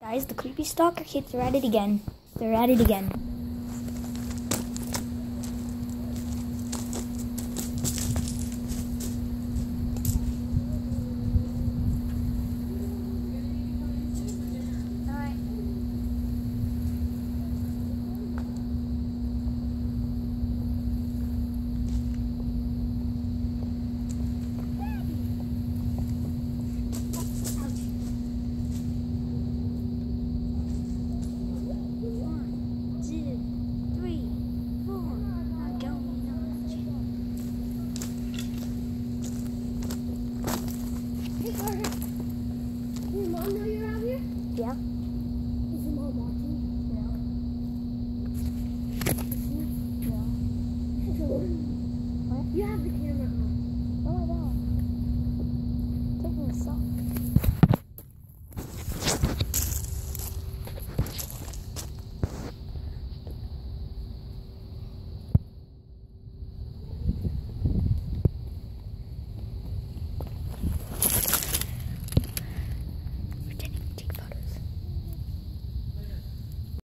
Guys, the creepy stalker kids are at it again. They're at it again.